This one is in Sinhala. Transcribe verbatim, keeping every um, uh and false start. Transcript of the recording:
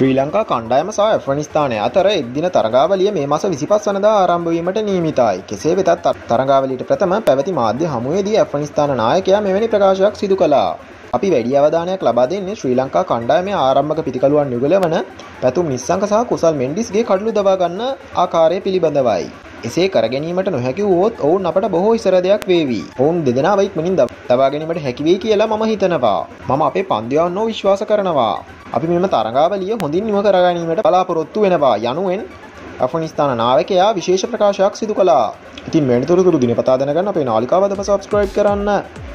ශ්‍රී ලංකා කණ්ඩායම සහ ඇෆ්ගනිස්තානය අතර එක්දින තරගාවලිය මේ මාස විසිපස් වනදා ආරම්භ වීමට නියමිතයි. කෙසේ වෙතත් තරගාවලියට ප්‍රථම පැවති මාධ්‍ය හමුවේදී ඇෆ්ගනිස්තාන නායකයා මෙවැනි ප්‍රකාශයක් සිදු කළා. අපි වැඩි අවධානයක් ලබා දෙන්නේ ශ්‍රී ලංකා කණ්ඩායමේ ආරම්භක පිටිකලුවන් යුගලවන පැතුම් නිස්සංක සහ කුසල් මෙන්ඩිස්ගේ කඩළු දවා ගන්න ආකාරය පිළිබඳවයි. එසේ කර ගැනීමට නොහැකි වුවොත් ඔවුන් අපට බොහෝ ඉසරදයක් වේවි. ඔවුන් දෙදෙනාව ඉක්මනින් දවා ගැනීමට හැකි වෙයි කියලා මම හිතනවා. මම අපේ පන්දුයවන්නෝ විශ්වාස කරනවා. අපි මෙම තරගාවලිය හොඳින් නිම කර ගැනීමට බලාපොරොත්තු වෙනවා යනුවෙන් ඇෆ්ගනිස්තාන නායකයා විශේෂ ප්‍රකාශයක් සිදු කළා. ඉතින් මෙන්න තොරතුරු දිනපතා දැනගන්න අපේ නාලිකාව අදම සබ්ස්ක්‍රයිබ් කරන්න.